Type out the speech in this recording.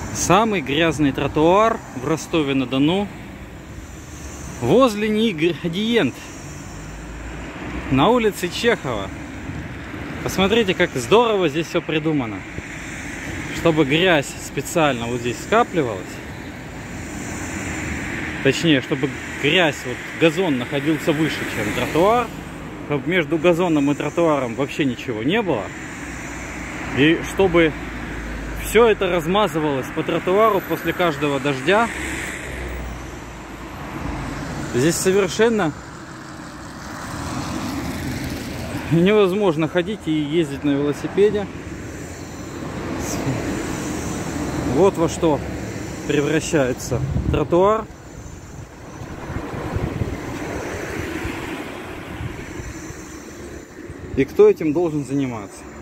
Самый грязный тротуар в Ростове-на-Дону возле НИИ Градиент на улице Чехова. Посмотрите, как здорово здесь все придумано. Чтобы грязь специально вот здесь скапливалась. Точнее, чтобы грязь, вот газон находился выше, чем тротуар. Чтобы между газоном и тротуаром вообще ничего не было. И чтобы все это размазывалось по тротуару после каждого дождя. Здесь совершенно невозможно ходить и ездить на велосипеде. Вот во что превращается тротуар. И кто этим должен заниматься?